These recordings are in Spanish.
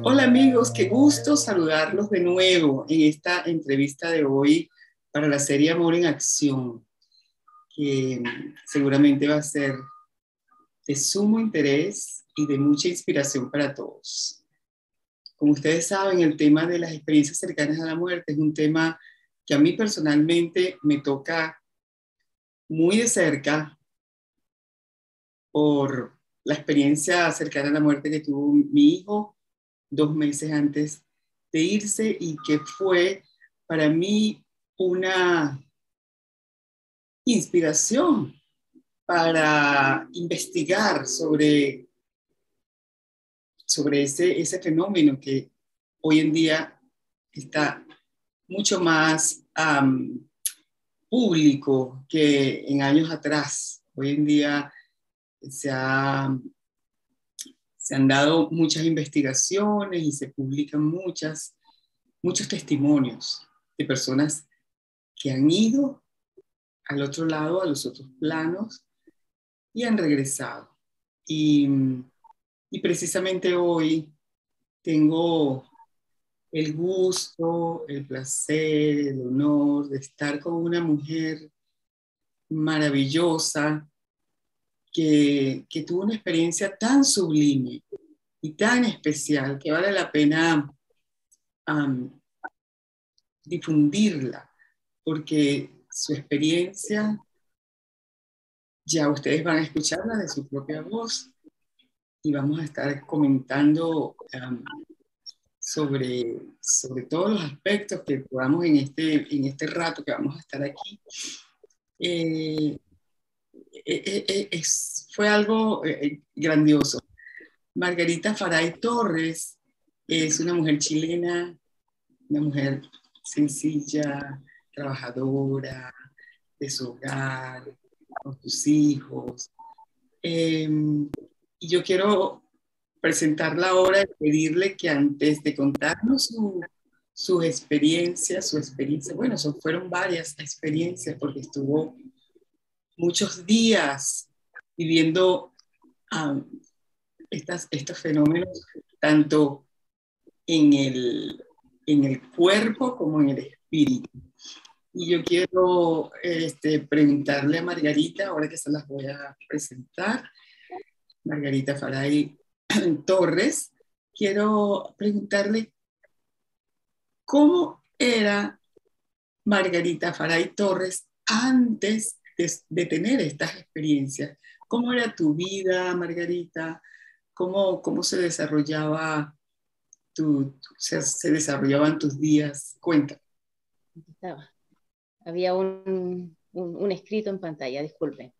Hola amigos, qué gusto saludarlos de nuevo en esta entrevista de hoy para la serie Amor en Acción, que seguramente va a ser de sumo interés y de mucha inspiración para todos. Como ustedes saben, el tema de las experiencias cercanas a la muerte es un tema que a mí personalmente me toca muy de cerca por la experiencia cercana a la muerte que tuvo mi hijo 2 meses antes de irse y que fue para mí una inspiración para investigar sobre ese fenómeno que hoy en día está mucho más público que en años atrás. Hoy en día se, ha, se han dado muchas investigaciones y se publican muchos testimonios de personas que han ido al otro lado, a los otros planos, y han regresado. Y precisamente hoy tengo el gusto, el placer, el honor de estar con una mujer maravillosa que tuvo una experiencia tan sublime y tan especial que vale la pena um, difundirla, porque su experiencia ya ustedes van a escucharla de su propia voz y vamos a estar comentando sobre todos los aspectos que podamos en este rato que vamos a estar aquí. Eh, fue algo grandioso. Margarita Faray Torres es una mujer chilena, una mujer sencilla, trabajadora, de su hogar, con sus hijos. Y yo quiero presentarla ahora y pedirle que antes de contarnos su experiencia, bueno, fueron varias experiencias porque estuvo muchos días viviendo um, estos fenómenos, tanto en el cuerpo como en el espíritu. Y yo quiero preguntarle a Margarita, ahora que se las voy a presentar, Margarita Faray Torres, quiero preguntarle cómo era Margarita Faray Torres antes de tener estas experiencias. ¿Cómo era tu vida, Margarita? ¿Cómo se desarrollaba se desarrollaban tus días? Cuenta. Aquí estaba. Había un escrito en pantalla, disculpe.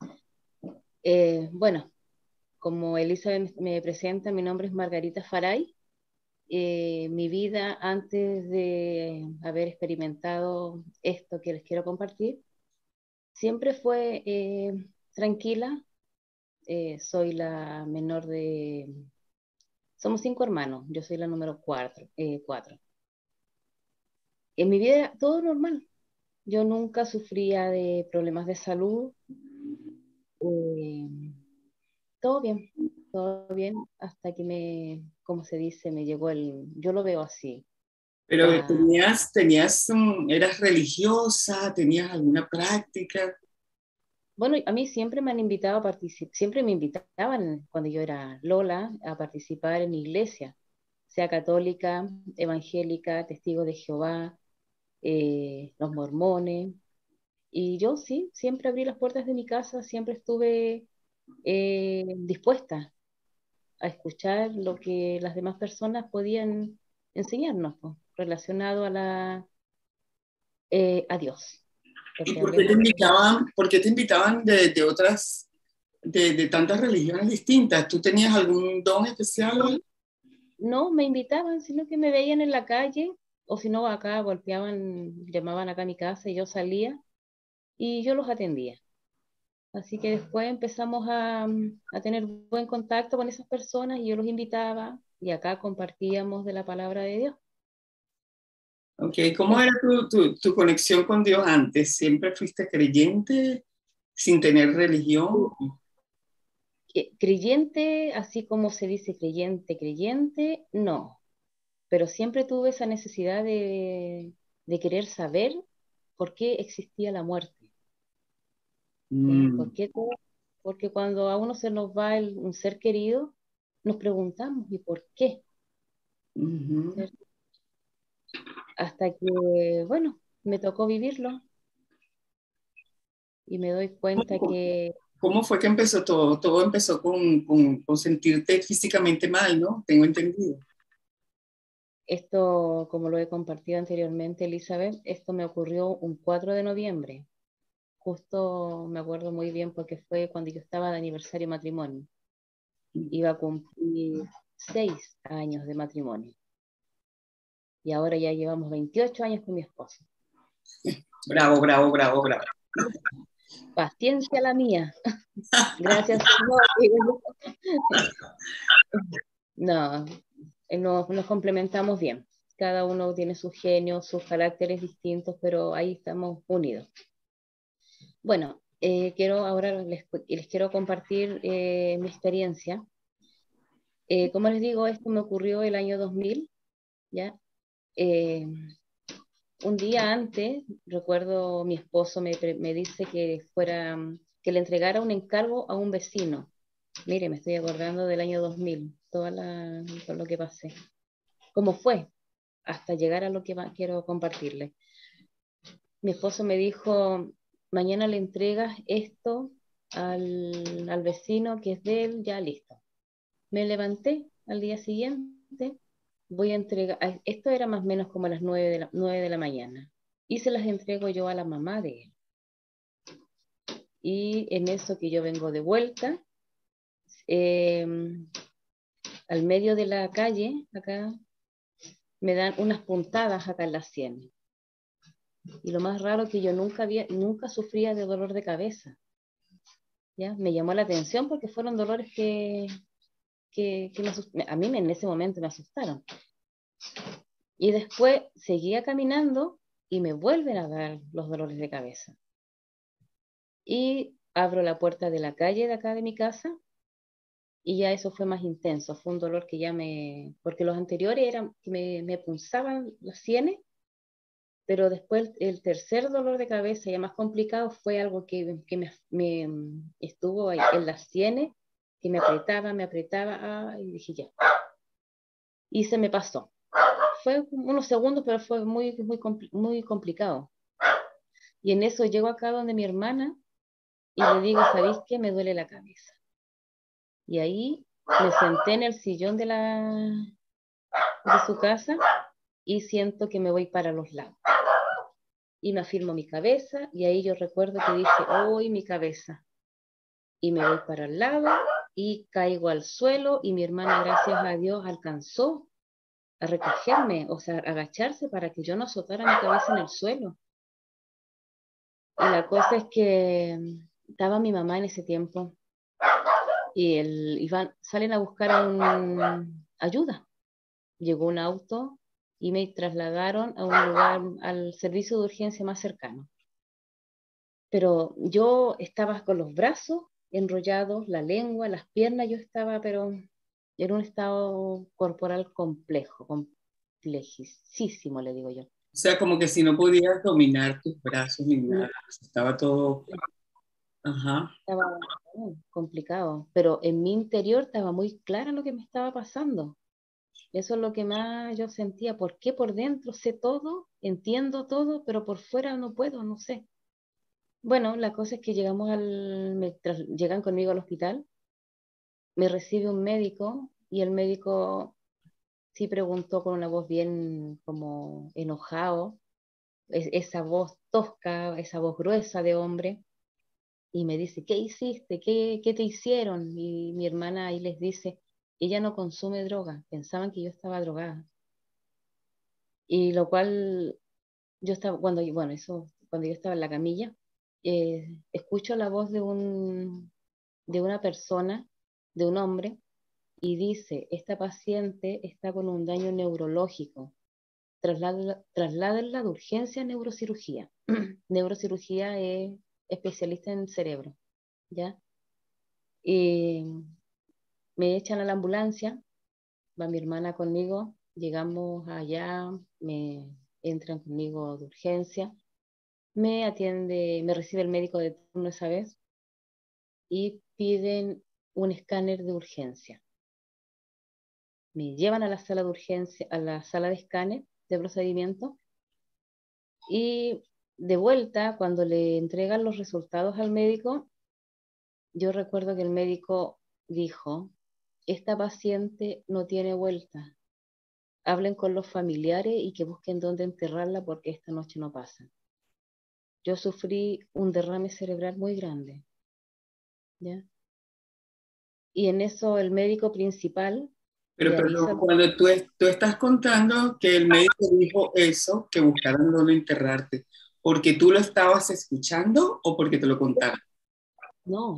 Bueno, como Elizabeth me presenta, mi nombre es Margarita Faray. Mi vida antes de haber experimentado esto que les quiero compartir, siempre fue tranquila. Soy la menor de... Somos 5 hermanos, yo soy la número cuatro. En mi vida era todo normal. Yo nunca sufría de problemas de salud. Eh, todo bien, hasta que como se dice, me llegó yo lo veo así. Pero La, eras religiosa, tenías alguna práctica. bueno, a mí siempre me han invitado a participar, siempre me invitaban cuando yo era Lola a participar en iglesia, sea católica, evangélica, testigo de Jehová, los mormones, y yo sí, siempre abrí las puertas de mi casa, siempre estuve dispuesta a escuchar lo que las demás personas podían enseñarnos, pues, relacionado a Dios. ¿Y Porque por qué te hablemos de... invitaban, por qué te invitaban de otras, de tantas religiones distintas? ¿Tú tenías algún don especial? No, me invitaban, sino que me veían en la calle, o si no, acá golpeaban, llamaban acá a mi casa y yo salía y yo los atendía. Así que después empezamos a tener buen contacto con esas personas y yo los invitaba y acá compartíamos de la palabra de Dios. Ok, ¿cómo era tu conexión con Dios antes? ¿Siempre fuiste creyente sin tener religión? Creyente, así como se dice creyente, no. pero siempre tuve esa necesidad de querer saber por qué existía la muerte. ¿Ya? Mm, ¿Por qué Porque cuando a uno se nos va un ser querido, nos preguntamos, ¿y por qué? ujú. ¿Cierto? Hasta que, bueno, me tocó vivirlo y me doy cuenta que ¿Cómo fue que empezó todo? Todo empezó con sentirte físicamente mal, ¿no? Tengo entendido. esto, como lo he compartido anteriormente, Elizabeth, esto me ocurrió un 4 de noviembre. Justo me acuerdo muy bien porque fue cuando yo estaba de aniversario de matrimonio. Iba a cumplir 6 años de matrimonio y ahora ya llevamos 28 años con mi esposo. Bravo, bravo, bravo, bravo. Paciencia la mía. Gracias, Señor. Digo yo. No, nos complementamos bien. Cada uno tiene sus genios, sus caracteres distintos, pero ahí estamos unidos. Bueno, ahora les quiero compartir mi experiencia. Como les digo, esto me ocurrió el año 2000, ¿ya? Eh, un día antes, recuerdo mi esposo me dice que le entregara un encargo a un vecino. Mire, me estoy acordando del año 2000, todo lo que pasé. ¿Cómo fue? Hasta llegar a lo que quiero compartirle. Mi esposo me dijo, mañana le entregas esto al vecino que es de él, ya listo. Me levanté al día siguiente, voy a entregar, esto era más o menos como a las 9 de la mañana, y se las entrego yo a la mamá de él. Y en eso que yo vengo de vuelta, eh, al medio de la calle, acá, me dan unas puntadas acá en la sien. Y lo más raro que yo nunca sufría de dolor de cabeza. ¿Ya? Me llamó la atención porque fueron dolores a mí en ese momento me asustaron. Y después seguía caminando y me vuelven a dar los dolores de cabeza. Y abro la puerta de la calle de acá de mi casa y ya eso fue más intenso. Fue un dolor que porque los anteriores eran que me punzaban las sienes, pero después el tercer dolor de cabeza ya más complicado fue algo que me estuvo ahí en las sienes, que me apretaba, y dije ya. Y se me pasó. Fue unos segundos, pero fue muy complicado. Y en eso llego acá donde mi hermana y le digo, ¿sabéis qué? Me duele la cabeza. Y ahí me senté en el sillón de su casa y siento que me voy para los lados. Y me afirmo mi cabeza y ahí yo recuerdo que dije, ¡uy, mi cabeza! Y me voy para el lado y caigo al suelo y mi hermana, gracias a Dios, alcanzó a recogerme, o sea, a agacharse para que yo no azotara mi cabeza en el suelo. Y la cosa es que estaba mi mamá en ese tiempo y salen a buscar ayuda. Llegó un auto y me trasladaron a un lugar, al servicio de urgencia más cercano. Pero yo estaba con los brazos enrollados, la lengua, las piernas, yo estaba, pero en un estado corporal complejo, complejísimo, le digo yo. O sea, como que si no podías dominar tus brazos ni nada. Estaba todo. Ajá. Estaba complicado, pero en mi interior estaba muy clara lo que me estaba pasando. Eso es lo que más yo sentía. ¿Por qué por dentro sé todo, entiendo todo, pero por fuera no puedo, no sé? Bueno, la cosa es que llegan conmigo al hospital, me recibe un médico y el médico sí preguntó con una voz bien como enojado, esa voz tosca, esa voz gruesa de hombre, y me dice, ¿qué hiciste? ¿Qué te hicieron? Y mi hermana ahí les dice, ella no consume droga, pensaban que yo estaba drogada. Y lo cual yo estaba, cuando yo estaba en la camilla, escucho la voz de una persona, de un hombre, y dice, esta paciente está con un daño neurológico, trasládenla de urgencia a neurocirugía. Neurocirugía es especialista en cerebro, ¿ya? Y me echan a la ambulancia, va mi hermana conmigo, Llegamos allá, me entran conmigo de urgencia, me atiende, me recibe el médico de turno esa vez y piden un escáner de urgencia. Me llevan a la sala de urgencia, a la sala de escáner de procedimiento y de vuelta, cuando le entregan los resultados al médico, yo recuerdo que el médico dijo, esta paciente no tiene vuelta, hablen con los familiares y que busquen dónde enterrarla porque esta noche no pasa. Yo sufrí un derrame cerebral muy grande, ¿ya? Y en eso el médico principal Pero le avisa, perdón, cuando tú estás contando que el médico dijo eso, que buscaran dónde enterrarte, ¿porque tú lo estabas escuchando o porque te lo contaron? no,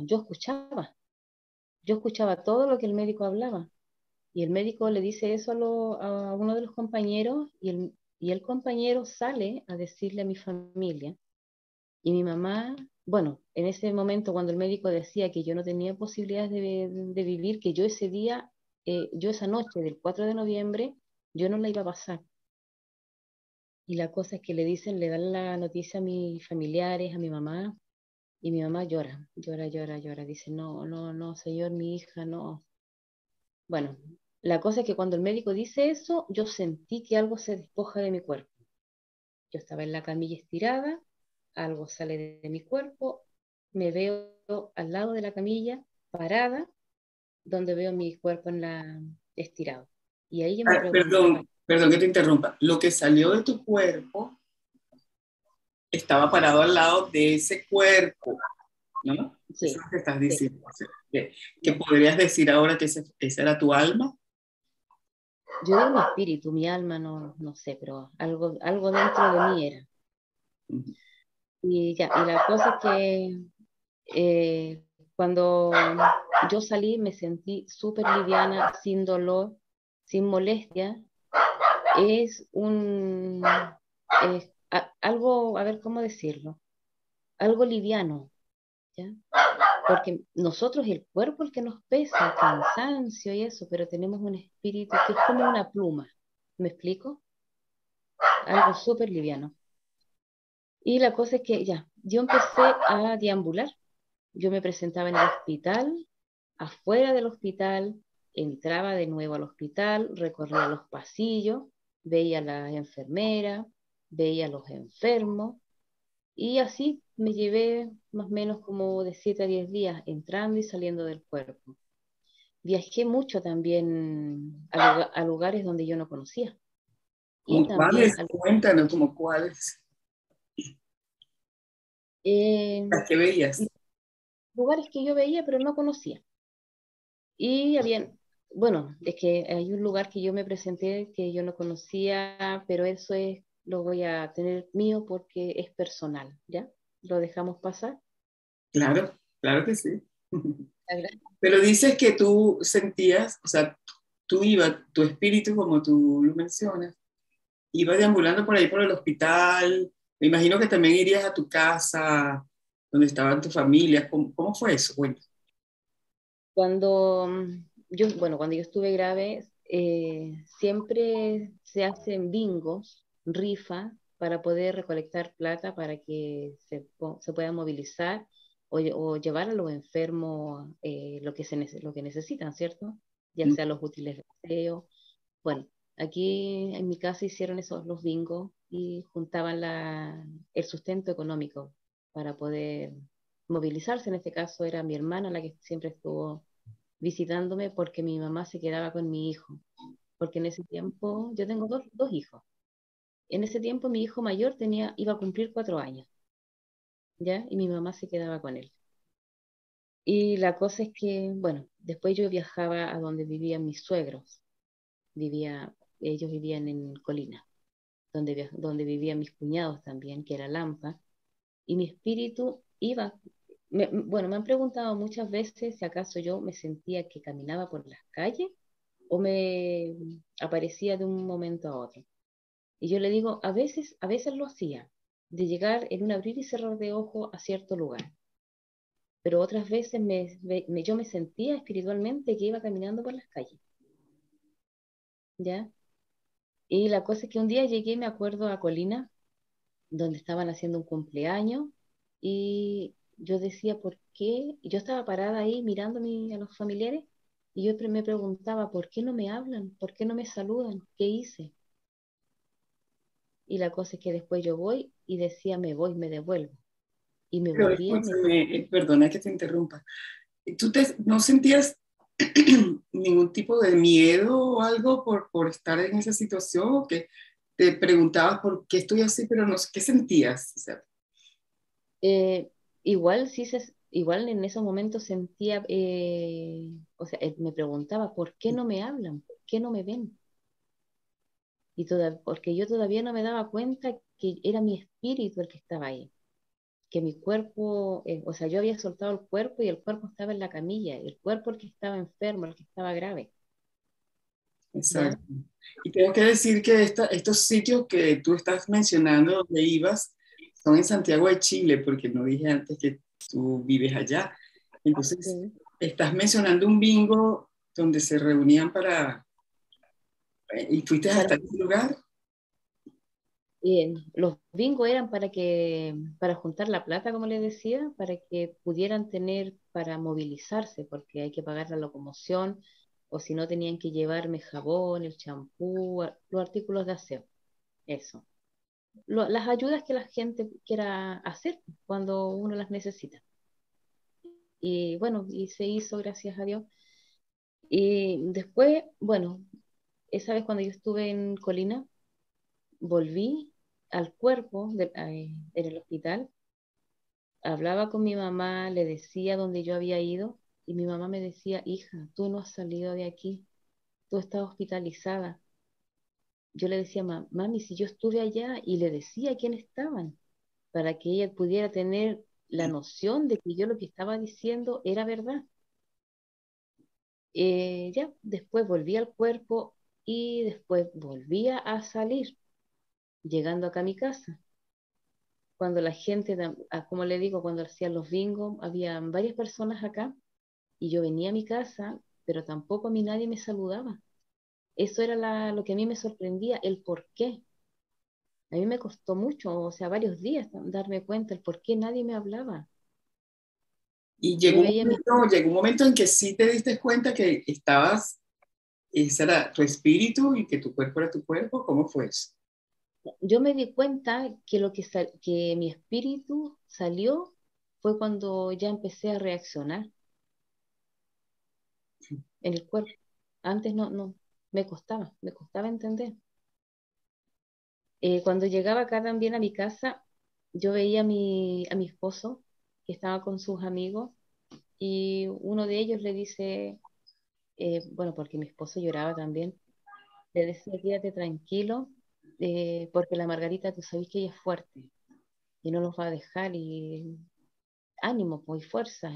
yo escuchaba todo lo que el médico hablaba. Y el médico le dice eso a uno de los compañeros y el compañero sale a decirle a mi familia. Y mi mamá, bueno, en ese momento cuando el médico decía que yo no tenía posibilidades de vivir, que yo ese día, yo esa noche del 4 de noviembre, yo no la iba a pasar. Y la cosa es que le dicen, le dan la noticia a mis familiares, a mi mamá, y mi mamá llora, llora, llora, llora. Dice, no, no, no, señor, mi hija, no. Bueno, la cosa es que cuando el médico dice eso, yo sentí que algo se despoja de mi cuerpo. Yo estaba en la camilla estirada, algo sale de mi cuerpo, me veo al lado de la camilla, parada, donde veo mi cuerpo estirado. Y ahí yo me preguntaba, Perdón que te interrumpa. Lo que salió de tu cuerpo estaba parado al lado de ese cuerpo, ¿no? Eso es sí, lo que estás sí, diciendo. O sea, que ya. podrías decir ahora que esa era tu alma. Yo digo mi espíritu, mi alma, no, no sé, pero algo dentro de mí era. Y ya, y la cosa es que cuando yo salí me sentí súper liviana, sin dolor, sin molestia. Es algo, a ver cómo decirlo, algo liviano, ¿ya? Porque nosotros el cuerpo es el que nos pesa, el cansancio y eso, pero tenemos un espíritu que es como una pluma, ¿me explico? Algo súper liviano. Y la cosa es que ya, yo empecé a deambular. Yo me presentaba en el hospital, afuera del hospital, entraba de nuevo al hospital, recorría los pasillos, veía a las enfermeras, veía a los enfermos, y así me llevé más o menos como de 7 a 10 días entrando y saliendo del cuerpo. Viajé mucho también a lugares donde yo no conocía. Y ¿Como también cuáles? Cuéntanos, ¿como cuáles? eh, Las que veías. lugares que yo veía pero no conocía. Y había, bueno, es que hay un lugar que yo me presenté que yo no conocía, pero eso es, lo voy a tener mío porque es personal, ¿ya? Lo dejamos pasar. Claro, claro que sí. Agra- Pero dices que tú sentías, o sea, tú ibas, tu espíritu, como tú lo mencionas, iba deambulando por ahí por el hospital. Me imagino que también irías a tu casa, donde estaban tu familia. ¿Cómo fue eso? Bueno, Cuando cuando yo estuve grave, siempre se hacen bingos, rifa, para poder recolectar plata para que se pueda movilizar o llevar a los enfermos lo que necesitan, ¿cierto? Ya sea los útiles de aseo. Bueno, aquí en mi casa hicieron esos los bingos y juntaban el sustento económico para poder movilizarse. En este caso era mi hermana la que siempre estuvo visitándome porque mi mamá se quedaba con mi hijo. Porque en ese tiempo, yo tengo dos hijos. En ese tiempo mi hijo mayor iba a cumplir 4 años, ¿ya? Y mi mamá se quedaba con él. Y la cosa es que, bueno, después yo viajaba a donde vivían mis suegros. Ellos vivían en Colina, donde vivían mis cuñados también, que era Lampa, y mi espíritu iba. Bueno, me han preguntado muchas veces si acaso yo me sentía que caminaba por las calles o me aparecía de un momento a otro. Y yo le digo, a veces lo hacía, de llegar en un abrir y cerrar de ojo a cierto lugar, pero otras veces yo me sentía espiritualmente que iba caminando por las calles, ¿ya? Y la cosa es que un día llegué, me acuerdo, a Colina, donde estaban haciendo un cumpleaños, y yo decía, ¿por qué? Y yo estaba parada ahí mirando a los familiares, y yo me preguntaba, ¿por qué no me hablan? ¿Por qué no me saludan? ¿Qué hice? Y la cosa es que después yo voy y decía, me voy, me devuelvo. Y me Pero volvía, me... escúchame, perdona que te interrumpa. ¿No sentías ningún tipo de miedo o algo por estar en esa situación? ¿O que te preguntabas por qué estoy así, pero no sé qué sentías? O sea, Eh, igual igual en esos momentos sentía, o sea, me preguntaba, ¿por qué no me hablan? ¿Por qué no me ven? Porque yo todavía no me daba cuenta que era mi espíritu el que estaba ahí, que mi cuerpo, o sea, yo había soltado el cuerpo y el cuerpo estaba en la camilla, el cuerpo el que estaba enfermo, el que estaba grave, ¿ya? exacto. Y tengo que decir que estos sitios que tú estás mencionando donde ibas son en Santiago de Chile, porque no dije antes que tú vives allá. Entonces, Sí. estás mencionando un bingo donde se reunían y fuiste Para, hasta ese lugar. los bingos eran para juntar la plata, como les decía, para que pudieran tener para movilizarse, porque hay que pagar la locomoción, o si no tenían que llevarme jabón, el champú, los artículos de aseo, eso. Las ayudas que la gente quiera hacer cuando uno las necesita. Y bueno, y se hizo, gracias a Dios. Y después, bueno, esa vez cuando yo estuve en Colina, volví al cuerpo en el hospital, hablaba con mi mamá, le decía dónde yo había ido, y mi mamá me decía, hija, tú no has salido de aquí, tú estás hospitalizada. Yo le decía, mami, si yo estuve allá, y le decía quién estaban, para que ella pudiera tener la noción de que yo lo que estaba diciendo era verdad. Ya, después volví al cuerpo y después volvía a salir, llegando acá a mi casa. Cuando la gente, como le digo, cuando hacían los bingos, había varias personas acá y yo venía a mi casa, pero tampoco a mí nadie me saludaba. Eso era lo que a mí me sorprendía, el por qué. A mí me costó mucho, o sea, varios días darme cuenta el por qué nadie me hablaba. Y Yo veía mi llegó un momento en que sí te diste cuenta que ese era tu espíritu y que tu cuerpo era tu cuerpo. ¿Cómo fue eso? yo me di cuenta que que mi espíritu salió fue cuando ya empecé a reaccionar en el cuerpo. Antes no, me costaba entender. Cuando llegaba acá también a mi casa, yo veía a mi esposo que estaba con sus amigos y uno de ellos le dice, bueno, porque mi esposo lloraba también, le decía, quédate tranquilo, porque la Margarita, tú sabes que ella es fuerte y no nos va a dejar y ánimo, pues, y fuerza.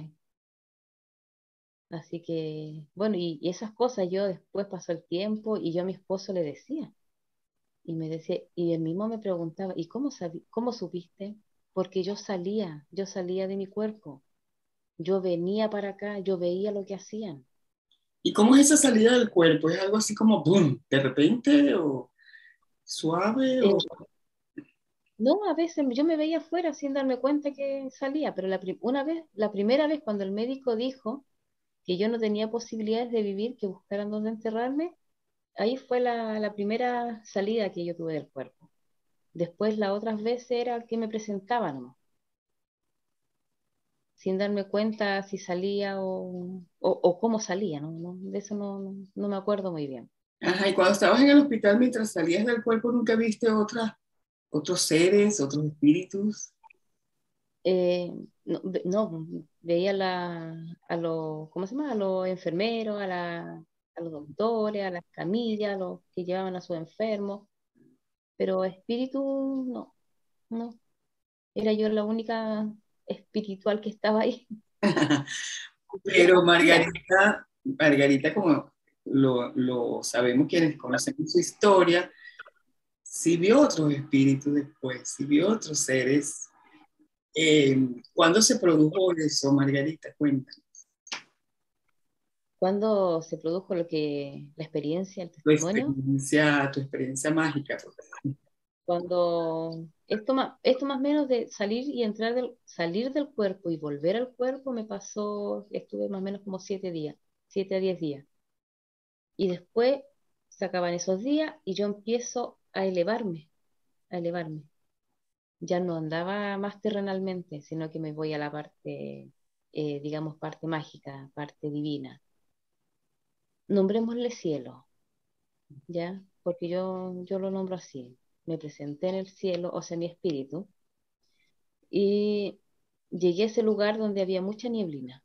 Así que, bueno, y esas cosas yo después pasó el tiempo y yo a mi esposo le decía, y me decía, y él mismo me preguntaba, ¿y cómo supiste? Porque yo salía de mi cuerpo, yo venía para acá, yo veía lo que hacían. ¿Y cómo es esa salida del cuerpo? ¿Es algo así como boom, de repente o suave Eh, o no, a veces yo me veía afuera sin darme cuenta que salía, pero la primera vez cuando el médico dijo que yo no tenía posibilidades de vivir, que buscaran dónde enterrarme, ahí fue la primera salida que yo tuve del cuerpo. Después las otras veces era que me presentaba nomás, sin darme cuenta si salía o cómo salía, ¿no? De eso no me acuerdo muy bien. Ajá, y cuando estabas en el hospital mientras salías del cuerpo nunca viste otros seres, otros espíritus? Eh, no, veía ¿cómo se llama? A los enfermeros, a los doctores, a las camillas, a los que llevaban a sus enfermos, pero espíritu no. Era yo la única espiritual que estaba ahí. Yo Pero sentía. Margarita, como lo sabemos quienes conocemos su historia, sí vio otros espíritus después, sí vio otros seres. ¿Cuándo se produjo eso, Margarita? Cuenta. cuando se produjo la experiencia, el testimonio, tu experiencia mágica, pues. cuando esto más o menos de salir y entrar salir del cuerpo y volver al cuerpo me pasó, estuve más o menos como 7 días, 7 a 10 días. Y después se acaban esos días y yo empiezo a elevarme. Ya no andaba más terrenalmente, sino que me voy a la parte, digamos, parte mágica, parte divina. Nombrémosle cielo, ¿ya? Porque yo lo nombro así. Me presenté en el cielo, o sea, mi espíritu, y llegué a ese lugar donde había mucha nieblina.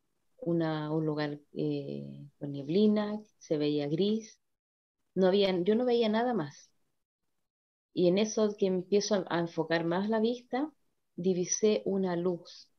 Un lugar con nieblina, se veía gris, yo no veía nada más. Y en eso que empiezo a enfocar más la vista, divisé una luz.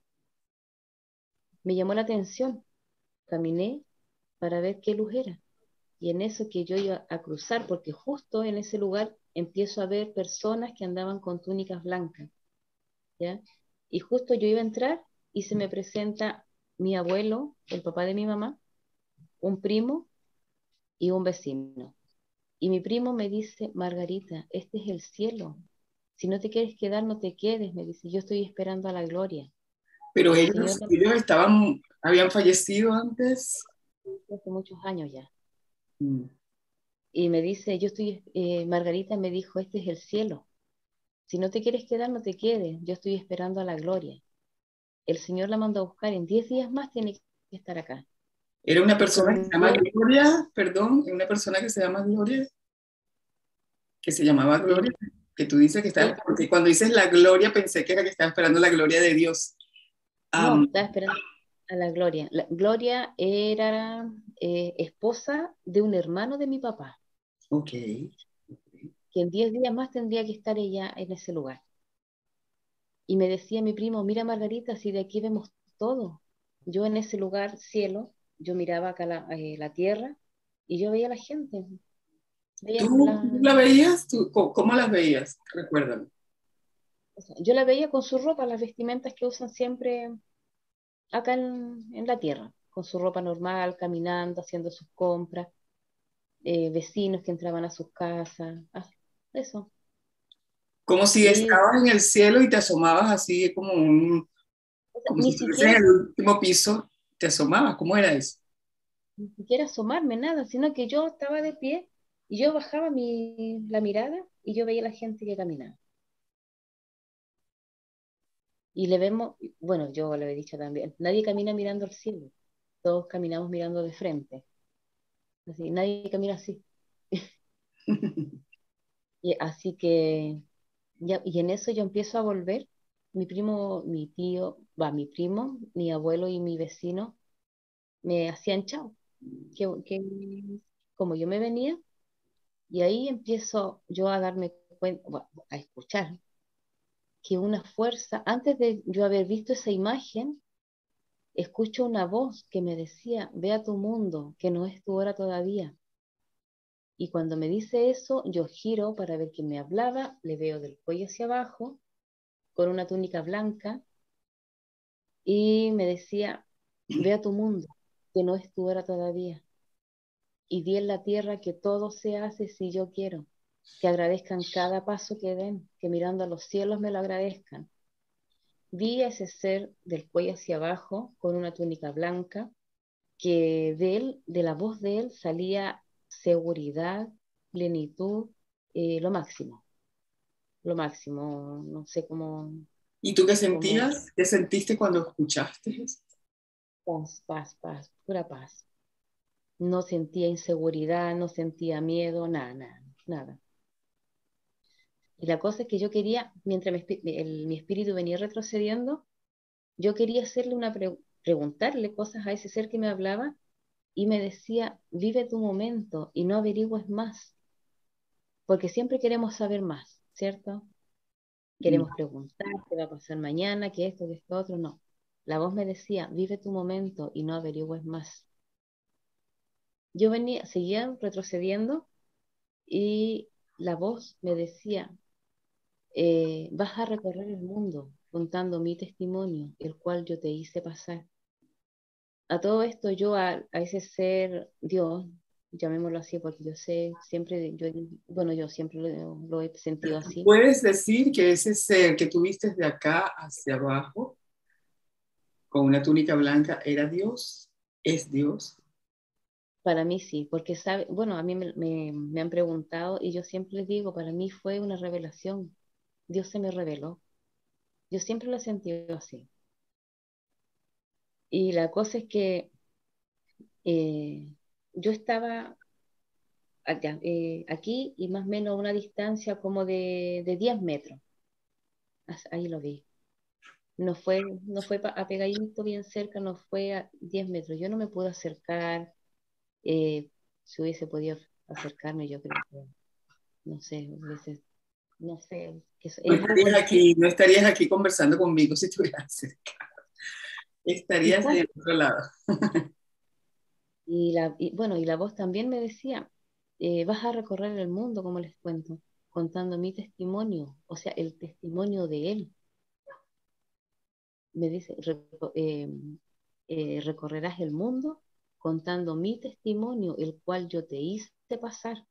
Me llamó la atención, caminé para ver qué luz era. Y en eso que yo iba a cruzar, porque justo en ese lugar empiezo a ver personas que andaban con túnicas blancas, ¿ya? Y justo yo iba a entrar y se me presenta mi abuelo, el papá de mi mamá, un primo y un vecino. Y mi primo me dice, Margarita, este es el cielo. Si no te quieres quedar, no te quedes, me dice, yo estoy esperando a la gloria. Pero El Señor ellos habían fallecido antes. hace muchos años ya. Mm. Y me dice, Margarita me dijo, este es el cielo. Si no te quieres quedar, no te quedes. Yo estoy esperando a la gloria. El Señor la mandó a buscar. En 10 días más tiene que estar acá. Era una Y persona que se llama conmigo, Gloria, perdón, era una persona que se llama Gloria, que se llamaba Gloria, que tú dices que estaba, él, porque cuando dices la gloria pensé que era que estaba esperando la gloria de Dios. no, Am, estaba esperando a la Gloria. La Gloria era esposa de un hermano de mi papá, ok. que en 10 días más tendría que estar ella en ese lugar. Y me decía mi primo, mira Margarita, si de aquí vemos todo. Yo en ese lugar, cielo, yo miraba acá la tierra y yo veía a la gente. Veía ¿Tú la veías? ¿Cómo las veías? Recuérdame. o sea, yo la veía con su ropa, las vestimentas que usan siempre acá en la tierra, con su ropa normal, caminando, haciendo sus compras, vecinos que entraban a sus casas, eso. Como si Y estabas en el cielo y te asomabas así o sea, como si estuvieses en el último piso, te asomabas. ¿Cómo era eso? ni siquiera asomarme, nada, sino que yo estaba de pie y yo bajaba la mirada y yo veía a la gente que caminaba. Y le vemos, bueno, yo lo he dicho también, nadie camina mirando al cielo, todos caminamos mirando de frente, así, nadie camina así. Y así que, y en eso yo empiezo a volver, mi primo, mi tío, mi primo, mi abuelo y mi vecino me hacían chao, que como yo me venía, y ahí empiezo yo a darme cuenta, bueno, a escuchar que una fuerza, antes de yo haber visto esa imagen, escucho una voz que me decía, ve a tu mundo, que no es tu hora todavía. Y cuando me dice eso, yo giro para ver quién me hablaba, le veo del cuello hacia abajo, con una túnica blanca, y me decía, ve a tu mundo, que no es tu hora todavía. Y di en la tierra que todo se hace si yo quiero, que agradezcan cada paso que den, que mirando a los cielos me lo agradezcan. Vi a ese ser del cuello hacia abajo, con una túnica blanca, que de él, de la voz de él, salía seguridad, plenitud, lo máximo, no sé ¿Y tú qué cómo, sentías? ¿Qué sentiste cuando escuchaste eso? paz, paz, paz, pura paz. No sentía inseguridad, no sentía miedo, nada, nada, nada. Y la cosa es que yo quería, mientras mi espíritu venía retrocediendo, yo quería hacerle preguntarle cosas a ese ser que me hablaba y me decía, vive tu momento y no averigües más, porque siempre queremos saber más, ¿cierto? Queremos preguntar qué va a pasar mañana, que esto otro, no. La voz me decía, vive tu momento y no averigües más. Yo seguía retrocediendo y la voz me decía, vas a recorrer el mundo contando mi testimonio, el cual yo te hice pasar. A todo esto yo a ese ser Dios, llamémoslo así, porque yo sé, siempre, bueno, yo siempre lo he sentido así. ¿Puedes decir que ese ser que tuviste de acá hacia abajo, con una túnica blanca, era Dios? ¿Es Dios? Para mí sí, porque sabe, bueno, a mí me han preguntado y yo siempre les digo, para mí fue una revelación. Dios se me reveló. Yo siempre lo he sentido así. Y la cosa es que eh, yo estaba allá, aquí y más o menos a una distancia como de 10 metros. Ahí lo vi. No fue apegadito bien cerca, no fue a 10 metros. Yo no me pude acercar. Si hubiese podido acercarme, yo creo que, no sé, no sé, es algo así. No estarías aquí conversando conmigo si estuvieras cerca. Estarías Quizás, del otro lado. bueno, y la voz también me decía, vas a recorrer el mundo, como les cuento, contando mi testimonio, o sea, el testimonio de él. Me dice, recorrerás el mundo contando mi testimonio, el cual yo te hice pasar.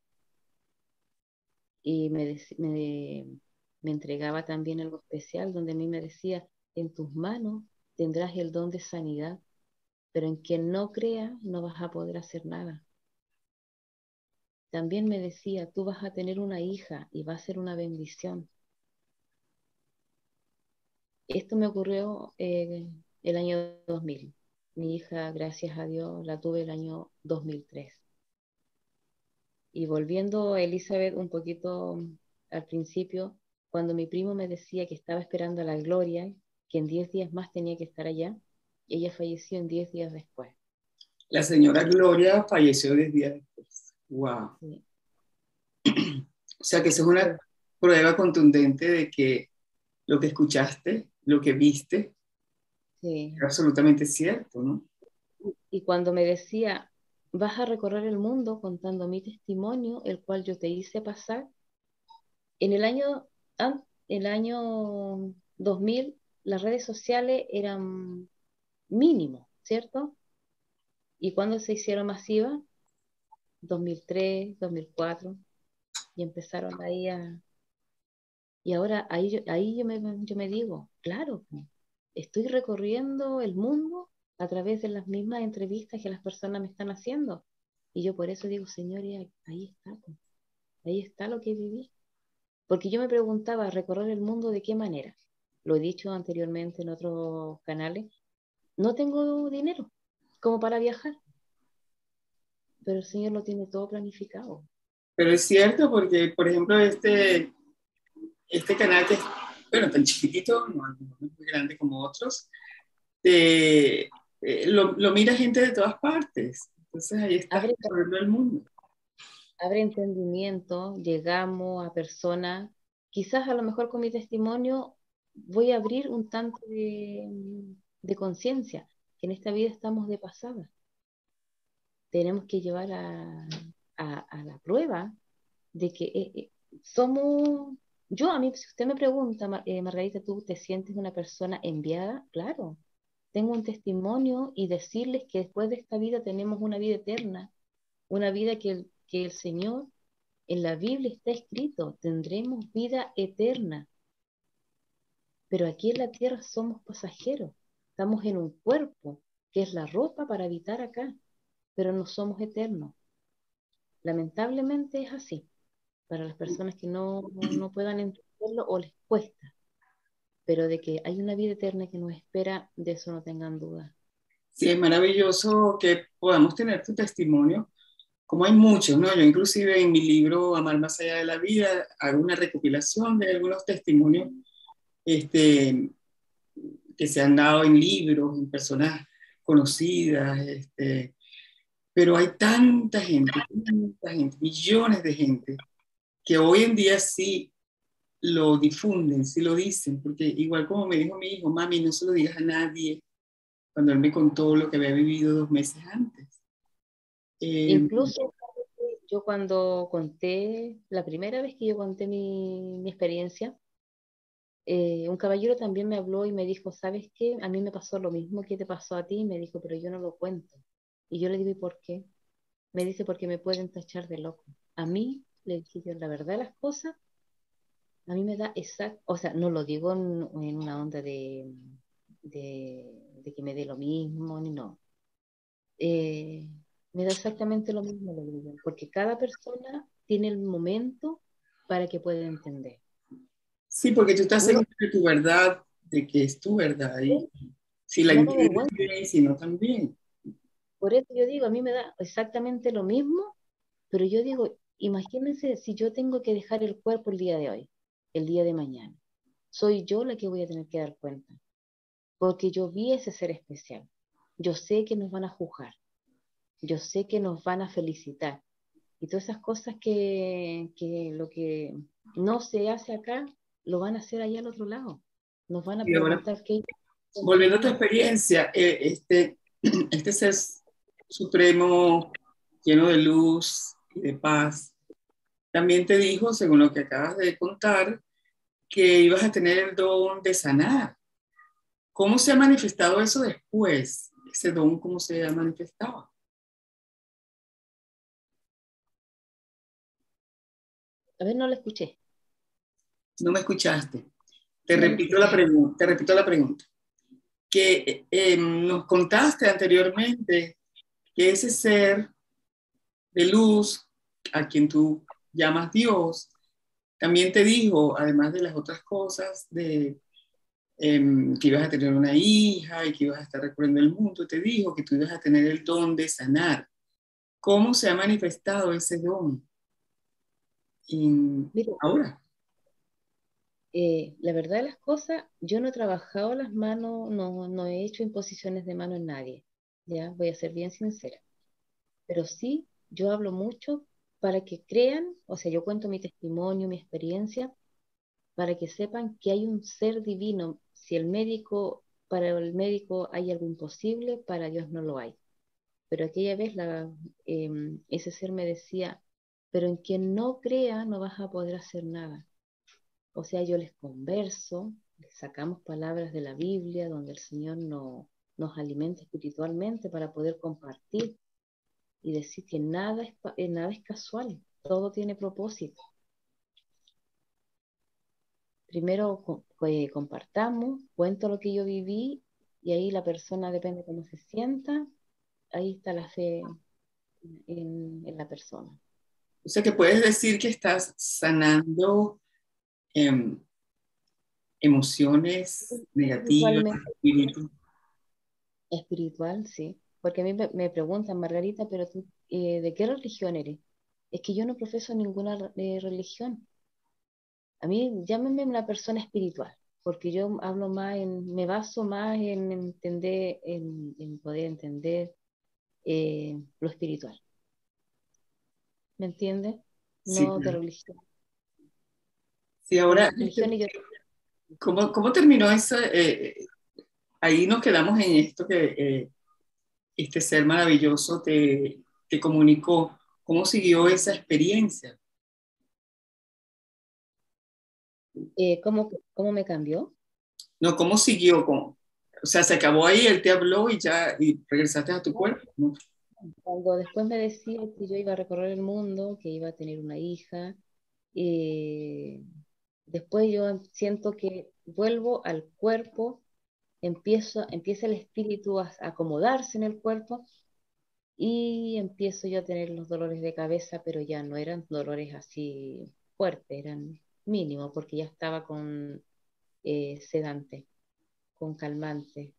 Y me entregaba también algo especial donde a mí me decía, en tus manos tendrás el don de sanidad, pero en quien no crea no vas a poder hacer nada. También me decía, tú vas a tener una hija y va a ser una bendición. Esto me ocurrió el año 2000. Mi hija, gracias a Dios, la tuve el año 2003. Y volviendo a Elizabeth un poquito al principio, cuando mi primo me decía que estaba esperando a la Gloria, que en 10 días más tenía que estar allá, ella falleció en 10 días después. La señora Gloria falleció 10 días después. Wow. Sí, O sea que esa es una pues, prueba contundente de que lo que escuchaste, lo que viste, sí. es absolutamente cierto, ¿no? Y cuando me decía, vas a recorrer el mundo contando mi testimonio, el cual yo te hice pasar, en el año 2000 las redes sociales eran mínimo, ¿cierto? ¿Y cuando se hicieron masivas? 2003, 2004, y empezaron ahí a... Y ahora ahí yo me digo, claro, po, estoy recorriendo el mundo a través de las mismas entrevistas que las personas me están haciendo. Y yo por eso digo, señores, ahí está, po, ahí está lo que viví. Porque yo me preguntaba, ¿recorrer el mundo de qué manera? Lo he dicho anteriormente en otros canales, no tengo dinero como para viajar, pero el Señor lo tiene todo planificado. Pero es cierto porque, por ejemplo, este canal que es, bueno, tan chiquitito, no es muy grande como otros, lo mira gente de todas partes. Entonces ahí estás Abre recorriendo el mundo. abre entendimiento, llegamos a personas, quizás a lo mejor con mi testimonio voy a abrir un tanto de conciencia, que en esta vida estamos de pasada. Tenemos que llevar a la prueba de que somos, yo a mí, si usted me pregunta, Margarita, ¿tú te sientes una persona enviada? Claro, tengo un testimonio y decirles que después de esta vida tenemos una vida eterna, una vida que el Señor en la Biblia está escrito, tendremos vida eterna, pero aquí en la tierra somos pasajeros, estamos en un cuerpo que es la ropa para habitar acá, pero no somos eternos. Lamentablemente es así, para las personas que no puedan entenderlo o les cuesta, pero de que hay una vida eterna que nos espera, de eso no tengan duda. Sí, es maravilloso que podamos tener tu testimonio, como hay muchos, ¿no? Yo inclusive en mi libro Amar más allá de la vida hago una recopilación de algunos testimonios este, que se han dado en libros, en personas conocidas, pero hay tanta gente, millones de gente, que hoy en día sí lo difunden, sí lo dicen, porque igual como me dijo mi hijo, mami, no se lo digas a nadie, cuando él me contó lo que había vivido 2 meses antes. Eh, Incluso yo cuando conté, la primera vez que yo conté mi experiencia, un caballero también me habló y me dijo, ¿sabes qué? A mí me pasó lo mismo que te pasó a ti, y me dijo, pero yo no lo cuento. Y yo le digo, ¿y por qué? Me dice, porque me pueden tachar de loco. A mí, le dije yo, la verdad de las cosas, a mí me da exacto, o sea, no lo digo en una onda de que me dé lo mismo, ni no. Eh, Me da exactamente lo mismo, le digo yo, porque cada persona tiene el momento para que pueda entender. Sí, porque tú estás Uno, seguro de tu verdad, de que es tu verdad. Y si la no me entiendes avergüenza. bien, si no también. Por eso yo digo, a mí me da exactamente lo mismo, pero yo digo, imagínense si yo tengo que dejar el cuerpo el día de hoy, el día de mañana. Soy yo la que voy a tener que dar cuenta, porque yo vi ese ser especial. Yo sé que nos van a juzgar, yo sé que nos van a felicitar. Y todas esas cosas que lo que no se hace acá, lo van a hacer allá al otro lado. Nos van a Y ahora, preguntar qué hicieron volviendo a tu aquí. experiencia, este ser supremo, lleno de luz y de paz, también te dijo, según lo que acabas de contar, que ibas a tener el don de sanar. ¿Cómo se ha manifestado eso después? Ese don, ¿cómo se ha manifestado? A ver, no lo escuché. No me escuchaste. Te No lo repito la escuché. pregunta. Te repito la pregunta. Que nos contaste anteriormente que ese ser de luz, a quien tú llamas Dios, también te dijo, además de las otras cosas, que ibas a tener una hija y que ibas a estar recorriendo el mundo, te dijo que tú ibas a tener el don de sanar. ¿Cómo se ha manifestado ese don Mire, ahora? la verdad de las cosas, yo no he trabajado las manos, no he hecho imposiciones de mano en nadie. Ya, voy a ser bien sincera. Pero sí, yo hablo mucho para que crean, o sea, yo cuento mi testimonio, mi experiencia, para que sepan que hay un ser divino. Si para el médico hay algo imposible, para Dios no lo hay. Pero aquella vez ese ser me decía, pero en quien no crea no vas a poder hacer nada. O sea, yo les converso, les sacamos palabras de la Biblia, donde el Señor nos alimenta espiritualmente para poder compartir y decir que nada es casual, todo tiene propósito. Primero compartamos, cuento lo que yo viví y ahí la persona depende cómo se sienta, ahí está la fe en la persona. O sea que puedes decir que estás sanando em, emociones negativas, Espiritualmente, espíritu. espiritual, sí. Porque a mí me preguntan, Margarita, pero tú, ¿de qué religión eres? Es que yo no profeso ninguna religión. A mí llámenme una persona espiritual, porque yo hablo más me baso más en entender, en poder entender lo espiritual. ¿Me entiendes? Sí, No de claro. religión. Sí, De ahora, religión y yo, ¿cómo terminó eso? Ahí nos quedamos en esto que este ser maravilloso te comunicó. ¿Cómo siguió esa experiencia? ¿cómo me cambió? No, ¿cómo siguió? O sea, se acabó ahí, él te habló y ya y regresaste a tu No, cuerpo, ¿no? cuando después me decía que yo iba a recorrer el mundo, que iba a tener una hija, eh, después yo siento que vuelvo al cuerpo, empieza el espíritu a acomodarse en el cuerpo y empiezo yo a tener los dolores de cabeza, pero ya no eran dolores así fuertes, eran mínimos porque ya estaba con sedante, con calmante.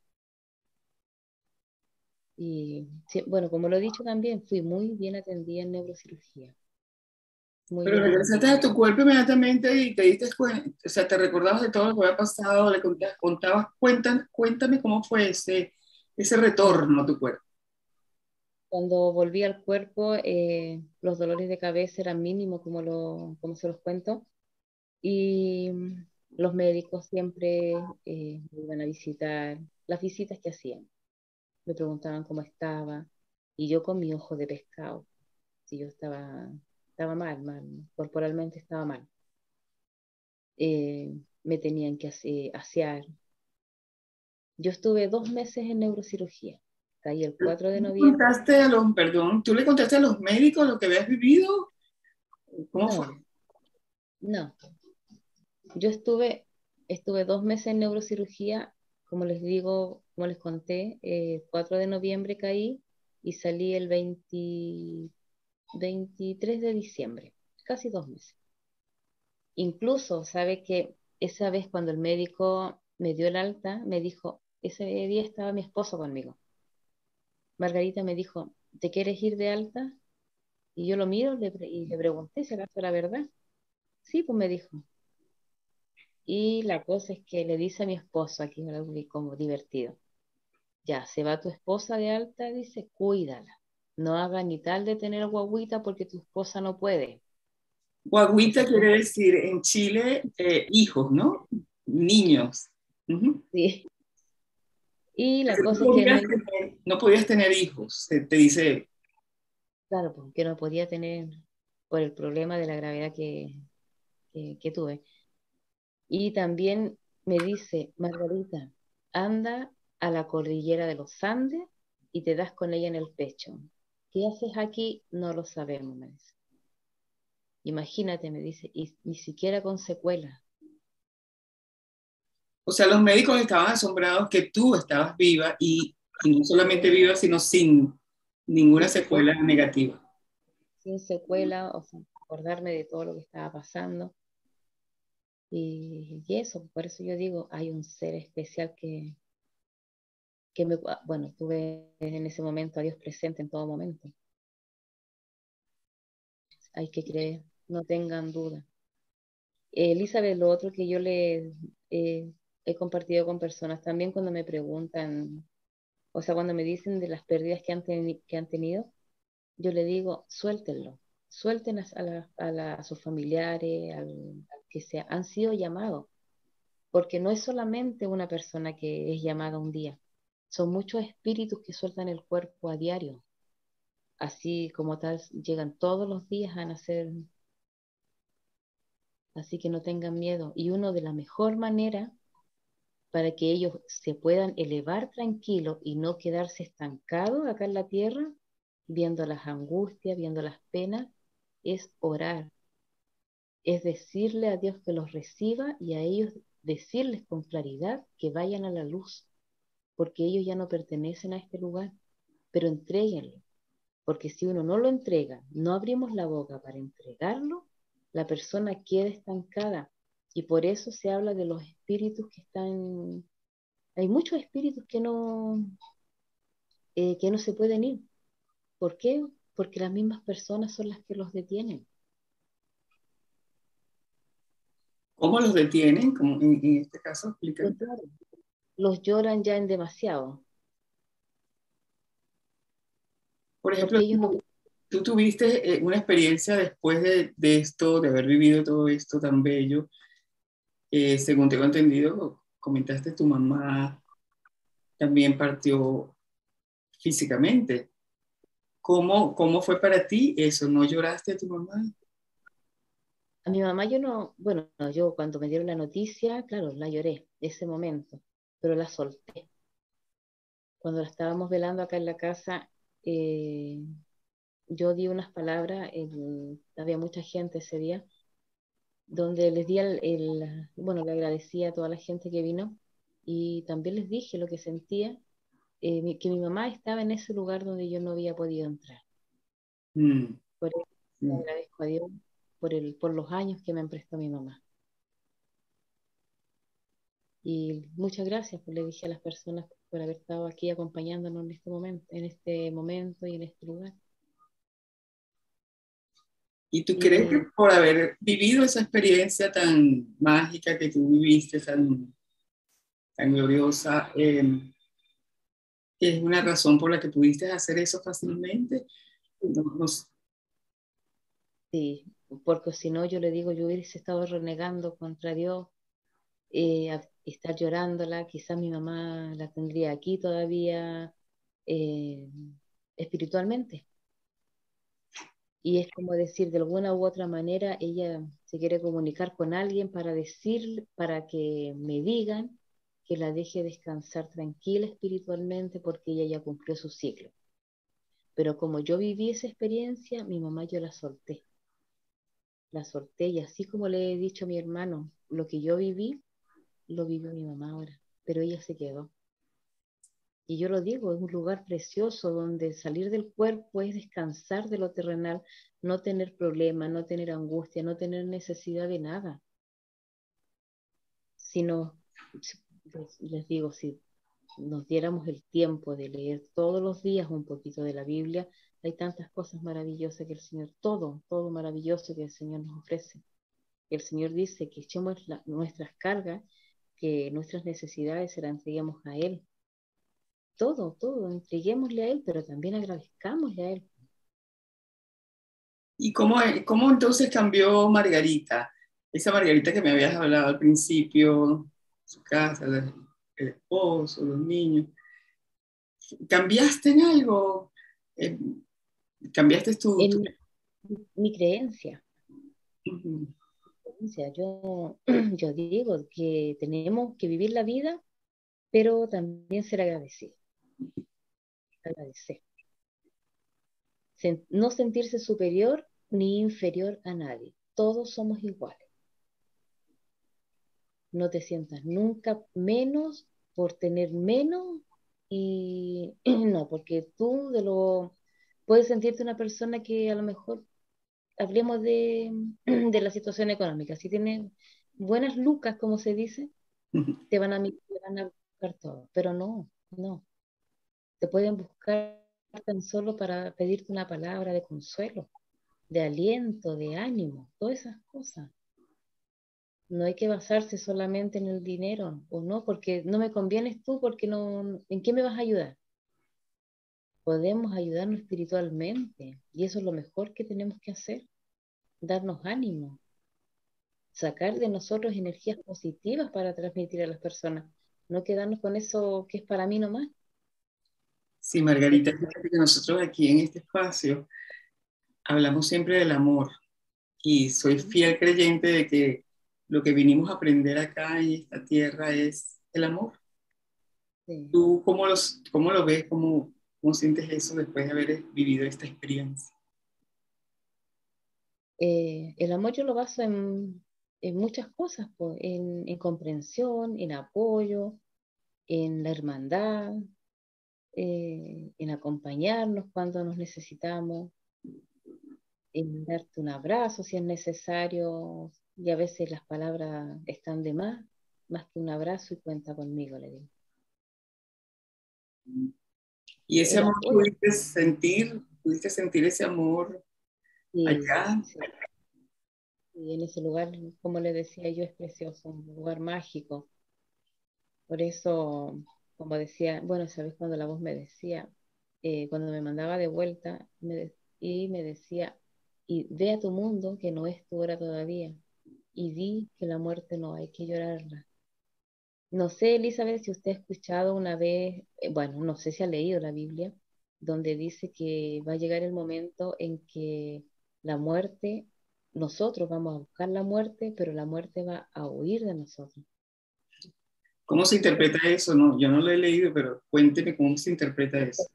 Y sí, bueno, como lo he dicho también, fui muy bien atendida en neurocirugía, muy Pero bien regresaste atendida. a tu cuerpo inmediatamente y te diste cuenta, o sea, te recordabas de todo lo que había pasado, le contabas, cuéntame cómo fue ese retorno a tu cuerpo. Cuando volví al cuerpo, los dolores de cabeza eran mínimos, como se los cuento, y los médicos siempre me iban a visitar, las visitas que hacían, me preguntaban cómo estaba, y yo con mi ojo de pescado, si yo estaba mal, corporalmente estaba mal. me tenían que asear. Yo estuve 2 meses en neurocirugía. Caí el 4 de noviembre. Perdón, ¿tú le contaste a los médicos lo que habías vivido? ¿Cómo fue? No, no. Yo estuve 2 meses en neurocirugía, como les digo, como les conté, 4 de noviembre caí y salí el 23 de diciembre, casi 2 meses. Incluso, sabe que esa vez cuando el médico me dio el alta, me dijo, ese día estaba mi esposo conmigo. Margarita me dijo, ¿te quieres ir de alta? Y yo lo miro y le pregunté si acaso era verdad. Sí, pues me dijo. Y la cosa es que le dice a mi esposo, aquí es algo como divertido, ya, se va tu esposa de alta, dice, cuídala. No haga ni tal de tener guagüita porque tu esposa no puede. O Guaguita sea, tú, quiere decir en Chile hijos, ¿no? Niños. Ujú. sí. Y la No cosa es que él podías me dijo, tener, no podías tener hijos, te dice. claro, porque no podía tener por el problema de la gravedad que tuve. Y también me dice, Margarita, anda a la cordillera de los Andes y te das con ella en el pecho. ¿Qué haces aquí? No lo sabemos, me dice. Imagínate, me dice, y ni siquiera con secuelas. O sea, los médicos estaban asombrados que tú estabas viva y no solamente viva, sino sin ninguna Sin secuela secuela, negativa. sin secuela, o sin acordarme de todo lo que estaba pasando. Y eso, por eso yo digo, hay un ser especial bueno, tuve en ese momento a Dios presente en todo momento. Hay que creer, no tengan duda. Elizabeth, lo otro que yo le he compartido con personas también cuando me preguntan, o sea, cuando me dicen de las pérdidas que han tenido, yo le digo, suéltenlo, suelten a sus familiares, al que sea, han sido llamados, porque no es solamente una persona que es llamada un día, son muchos espíritus que sueltan el cuerpo a diario, así como tal, llegan todos los días a nacer, así que no tengan miedo. Y uno de la mejor manera para que ellos se puedan elevar tranquilos y no quedarse estancados acá en la tierra, viendo las angustias, viendo las penas, es orar, es decirle a Dios que los reciba y a ellos decirles con claridad que vayan a la luz, porque ellos ya no pertenecen a este lugar, pero entréguenlo, porque si uno no lo entrega, no abrimos la boca para entregarlo, la persona queda estancada. Y por eso se habla de los espíritus que están, hay muchos espíritus que no se pueden ir. ¿Por qué? Porque las mismas personas son las que los detienen. ¿Cómo los detienen? Como en este caso, Pues explícame. claro, los lloran ya en demasiado, Por ejemplo, porque ellos no... tú tuviste una experiencia después de esto, de haber vivido todo esto tan bello. Según tengo entendido, comentaste tu mamá también partió físicamente. ¿Cómo fue para ti eso? ¿No lloraste a tu mamá? A mi mamá yo no, bueno, no, yo cuando me dieron la noticia, claro, la lloré ese momento, pero la solté. Cuando la estábamos velando acá en la casa, eh, yo di unas palabras, había mucha gente ese día, donde les di bueno, le agradecí a toda la gente que vino y también les dije lo que sentía, que mi mamá estaba en ese lugar donde yo no había podido entrar. Mm, Por eso le mm. agradezco a Dios por los años que me prestó mi mamá. Y muchas gracias, pues le dije a las personas por haber estado aquí acompañándonos en este momento y en este lugar. ¿Y tú crees que Y por haber vivido esa experiencia tan mágica que tú viviste, tan gloriosa, es una razón por la que pudiste hacer eso fácilmente? No, no sé. sí, porque si no, yo le digo, yo hubiese estado renegando contra Dios, estar llorándola, quizás mi mamá la tendría aquí todavía eh, espiritualmente. y es como decir, de alguna u otra manera, ella se quiere comunicar con alguien para decir, para que me digan que la deje descansar tranquila espiritualmente porque ella ya cumplió su ciclo. Pero como yo viví esa experiencia, mi mamá yo la solté y así como le he dicho a mi hermano, lo que yo viví, lo vivió mi mamá ahora, pero ella se quedó. Y yo lo digo, es un lugar precioso donde salir del cuerpo es descansar de lo terrenal, no tener problemas, no tener angustia, no tener necesidad de nada. Sino, les digo, si nos diéramos el tiempo de leer todos los días un poquito de la Biblia, hay tantas cosas maravillosas que el Señor, todo maravilloso que el Señor nos ofrece. El Señor dice que echemos nuestras cargas, que nuestras necesidades se las entreguemos a Él. Todo, entreguémosle a Él, pero también agradezcámosle a Él. ¿Y cómo entonces cambió Margarita? Esa Margarita que me habías hablado al principio, su casa, el esposo, los niños. ¿Cambiaste en algo? Eh, ¿Cambiaste tu... En mi creencia, Ujú. yo, yo digo que tenemos que vivir la vida, pero también ser agradecidos, agradecer. No sentirse superior ni inferior a nadie. Todos somos iguales. No te sientas nunca menos por tener menos y no, porque tú puedes sentirte una persona que a lo mejor hablemos de la situación económica. Si tienes buenas lucas, como se dice, te van a buscar todo. Pero no, no. Te pueden buscar tan solo para pedirte una palabra de consuelo, de aliento, de ánimo, todas esas cosas. No hay que basarse solamente en el dinero, o no, porque no me convienes tú, porque no, ¿en qué me vas a ayudar? Podemos ayudarnos espiritualmente, y eso es lo mejor que tenemos que hacer, darnos ánimo, sacar de nosotros energías positivas para transmitir a las personas, no quedarnos con eso que es para mí nomás. Sí, Es Margarita, para- fíjate que nosotros aquí en este espacio hablamos siempre del amor y soy fiel creyente de que lo que vinimos a aprender acá en esta tierra es el amor. sí. ¿Tú cómo lo ves? ¿Cómo sientes eso después de haber vivido esta experiencia? El amor yo lo baso en muchas cosas, pues, en comprensión, en apoyo, en la hermandad, en acompañarnos cuando nos necesitamos, en darte un abrazo si es necesario, y a veces las palabras están de más que un abrazo y cuenta conmigo, le digo. ¿Y ese El amor apoyo, pudiste sentir ese amor sí, allá? sí, y en ese lugar, como le decía yo, es precioso, un lugar mágico. Por eso, como decía, bueno, sabes cuando la voz me decía, cuando me mandaba de vuelta, y me decía, y ve a tu mundo que no es tu hora todavía, y di que la muerte no hay que llorarla. No sé, Elizabeth, si usted ha escuchado una vez, bueno, no sé si ha leído la Biblia, donde dice que va a llegar el momento en que la muerte, nosotros vamos a buscar la muerte, pero la muerte va a huir de nosotros. ¿Cómo se interpreta eso? No, yo no lo he leído, pero cuénteme cómo se interpreta eso.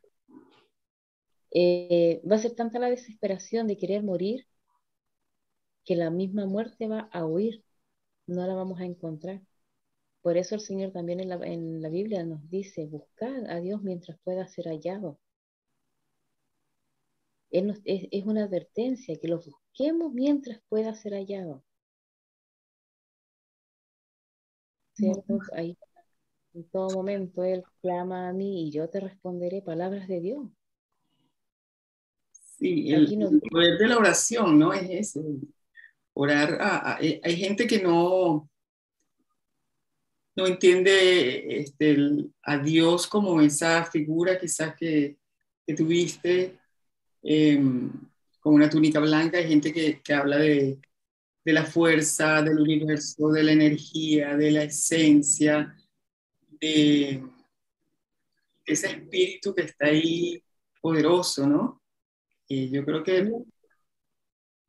Va a ser tanta la desesperación de querer morir que la misma muerte va a huir, no la vamos a encontrar. Por eso el Señor también en la Biblia nos dice, buscad a Dios mientras pueda ser hallado. Es una advertencia, que lo busquemos mientras pueda ser hallado, ¿cierto? Ahí en todo momento Él clama a mí y yo te responderé palabras de Dios. Sí, Aquí no el dice, poder de la oración, ¿no? Es eso. Orar hay gente que no entiende a Dios como esa figura quizás que tuviste eh, con una túnica blanca. Hay gente que habla de la fuerza, del universo, de la energía, de la esencia, de ese espíritu que está ahí poderoso, ¿no? Y yo creo que no,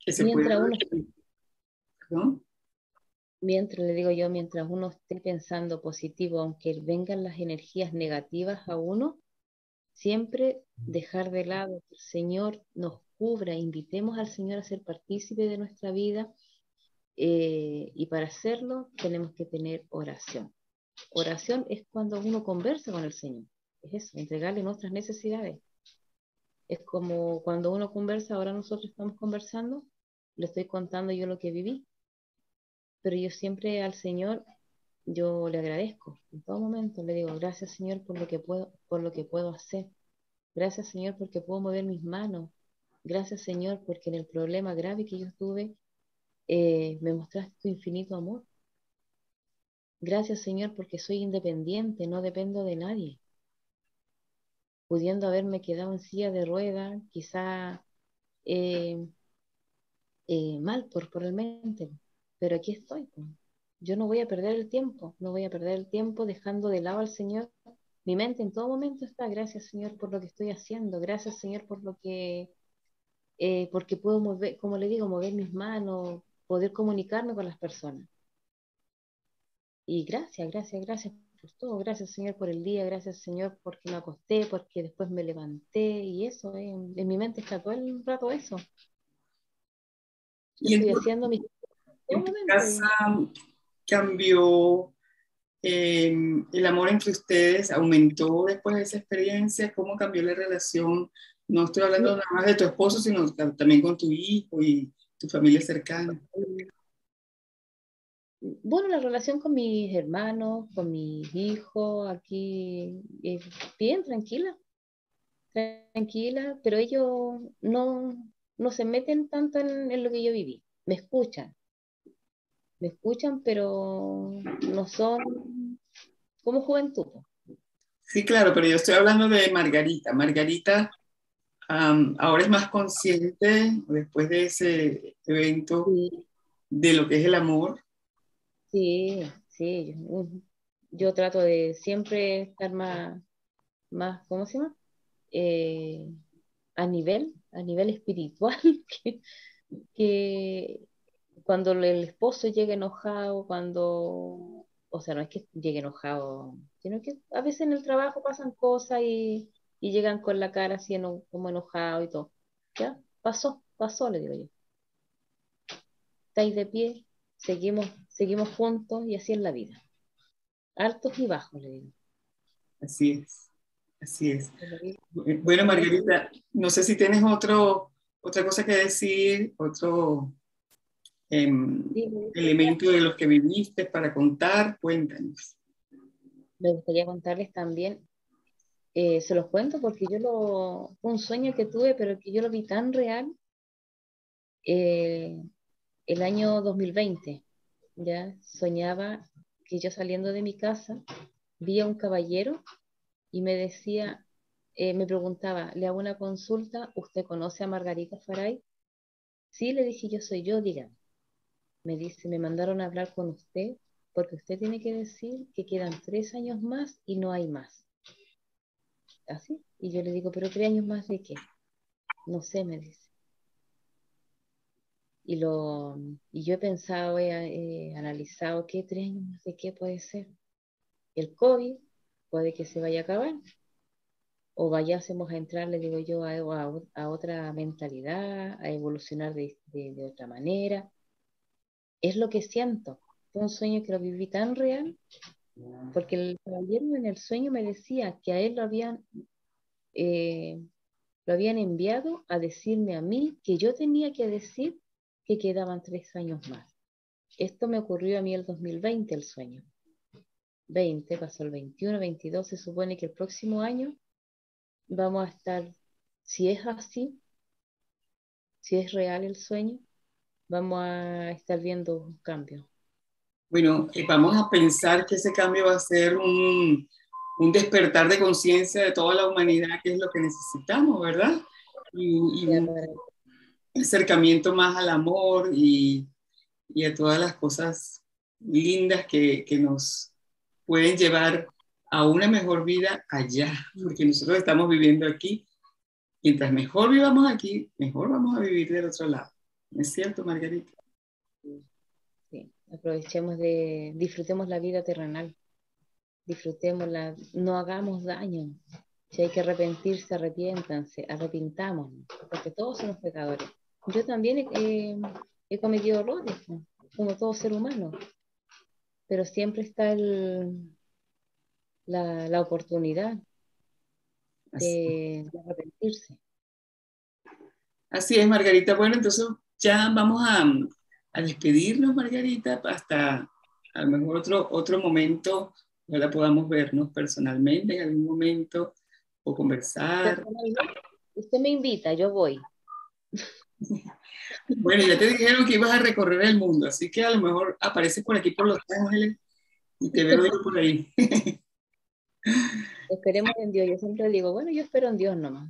que se puede... Mientras uno, ¿no? mientras le digo yo, mientras uno esté pensando positivo, aunque vengan las energías negativas a uno, siempre dejar de lado que el Señor nos cubra, invitemos al Señor a ser partícipe de nuestra vida, y para hacerlo tenemos que tener oración. Oración es cuando uno conversa con el Señor, es eso, entregarle nuestras necesidades. Es como cuando uno conversa, ahora nosotros estamos conversando, le estoy contando yo lo que viví, pero yo siempre al Señor, yo le agradezco, en todo momento le digo, gracias Señor por lo que puedo hacer. Gracias, Señor, porque puedo mover mis manos. Gracias, Señor, porque en el problema grave que yo tuve, me mostraste tu infinito amor. Gracias, Señor, porque soy independiente, no dependo de nadie. Pudiendo haberme quedado en silla de ruedas, quizá eh, mal por el mente, pero aquí estoy, pues. Yo no voy a perder el tiempo, no voy a perder el tiempo dejando de lado al Señor. Mi mente en todo momento está, gracias, Señor, por lo que estoy haciendo. Gracias, Señor, por lo que porque puedo mover, como le digo, mover mis manos, poder comunicarme con las personas. Y gracias, gracias, gracias por todo. Gracias, Señor, por el día. Gracias, Señor, porque me acosté, porque después me levanté. Y eso, en mi mente está todo el rato eso. Yo Y estoy haciendo mis... todo en tu momento. casa cambió, el amor entre ustedes, aumentó después de esa experiencia, ¿cómo cambió la relación? No estoy hablando nada más de tu esposo, sino también con tu hijo y tu familia cercana. Bueno, la relación con mis hermanos, con mis hijos, aquí es bien tranquila, tranquila, pero ellos no se meten tanto en lo que yo viví. Me escuchan, pero no son como juventud, po. Sí, claro, pero yo estoy hablando de Margarita. Margarita, ahora es más consciente después de ese evento Sí, de lo que es el amor. sí, sí. Yo trato de siempre estar ¿cómo se llama? Eh, a nivel espiritual, que, que cuando el esposo llega enojado, o sea, no es que llegue enojado, sino que a veces en el trabajo pasan cosas y llegan con la cara así como enojado y todo. ¿Ya? Pasó, le digo yo. Estáis de pie, seguimos juntos y así es la vida. Altos y bajos, le digo. Así es, así es. Es la vida. Bueno, Con eso, Margarita, no sé si tienes otra cosa que decir, otro sí, elemento de los que viviste para contar, cuéntanos. me gustaría contarles también, se los cuento porque fue un sueño que tuve, pero que yo lo vi tan real, eh, el año 2020. Ya soñaba que yo saliendo de mi casa vi a un caballero y me decía, me preguntaba, le hago una consulta, ¿usted conoce a Margarita Faray? Sí, le dije, yo soy yo, dígame. Me dice, me mandaron a hablar con usted porque usted tiene que decir que quedan 3 años más y no hay más. ¿Así? Y yo le digo, ¿pero 3 años más de qué? No sé, me dice. Y, y yo he pensado, he analizado, ¿qué 3 años más de qué puede ser? El COVID puede que se vaya a acabar o vayásemos a entrar, le digo yo, a otra mentalidad, a evolucionar de otra manera. Es lo que siento. Fue un sueño que lo viví tan real, porque el caballero en el sueño me decía que a él eh, lo habían enviado a decirme a mí que yo tenía que decir que quedaban 3 años más. Esto me ocurrió a mí el 2020, el sueño. 20, pasó el 21, 22, se supone que el próximo año vamos a estar, si es así, si es real el sueño, vamos a estar viendo un cambio. Bueno, vamos a pensar que ese cambio va a ser un despertar de conciencia de toda la humanidad, que es lo que necesitamos, ¿verdad? Y Ya un para, acercamiento más al amor y a todas las cosas lindas que nos pueden llevar a una mejor vida allá, porque nosotros estamos viviendo aquí. Mientras mejor vivamos aquí, mejor vamos a vivir del otro lado. ¿Es cierto, Margarita? Sí, disfrutemos la vida terrenal, disfrutémosla, no hagamos daño. Si hay que arrepentirse, arrepiéntanse, arrepintámonos, porque todos somos pecadores. Yo también he cometido errores, ¿no? Como todo ser humano, pero siempre está la oportunidad Así, de arrepentirse. así es, Margarita. Bueno, entonces ya vamos a despedirnos, Margarita, hasta a lo mejor otro momento, ojalá podamos vernos personalmente en algún momento o conversar. Personalmente, usted me invita, yo voy. Bueno, ya te dijeron que ibas a recorrer el mundo, así que a lo mejor apareces por aquí por Los Ángeles y te veo yo por ahí. Esperemos en Dios. Yo siempre digo, bueno, yo espero en Dios nomás.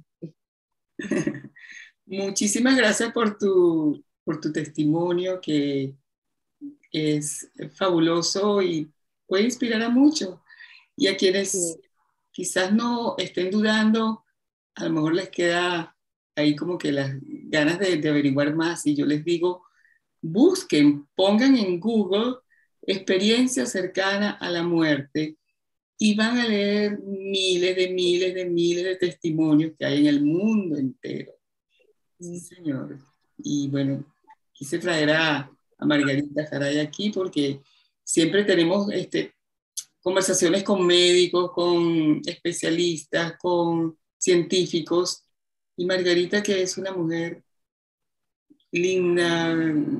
Muchísimas gracias por tu testimonio, que es fabuloso y puede inspirar a muchos. Y a quienes Sí, quizás no estén dudando, a lo mejor les queda ahí como que las ganas de averiguar más. Y yo les digo, busquen, pongan en Google experiencia cercana a la muerte y van a leer miles de testimonios que hay en el mundo entero. Sí, señor. Y bueno, quise traer a Margarita Garay aquí porque siempre tenemos conversaciones con médicos, con especialistas, con científicos. Y Margarita, que es una mujer linda,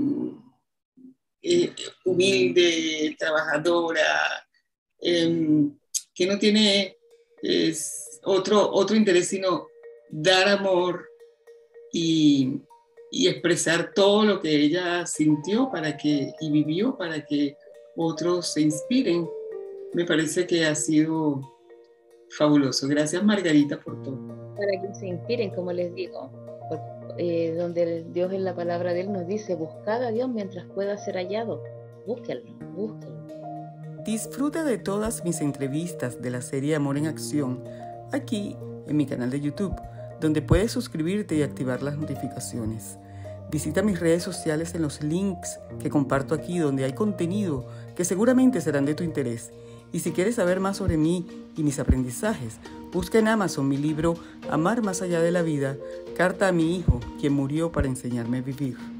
eh, humilde, trabajadora, eh, que no tiene otro interés sino dar amor y, y expresar todo lo que ella sintió y vivió para que otros se inspiren. Me parece que ha sido fabuloso. Gracias, Margarita, por todo. para que se inspiren, como les digo, donde Dios en la palabra de Él nos dice, buscad a Dios mientras pueda ser hallado. Búsquenlo, búsquenlo. Disfruta de todas mis entrevistas de la serie Amor en Acción aquí en mi canal de YouTube, donde puedes suscribirte y activar las notificaciones. Visita mis redes sociales en los links que comparto aquí, donde hay contenido que seguramente serán de tu interés. Y si quieres saber más sobre mí y mis aprendizajes, busca en Amazon mi libro Amar más allá de la vida, carta a mi hijo, quien murió para enseñarme a vivir.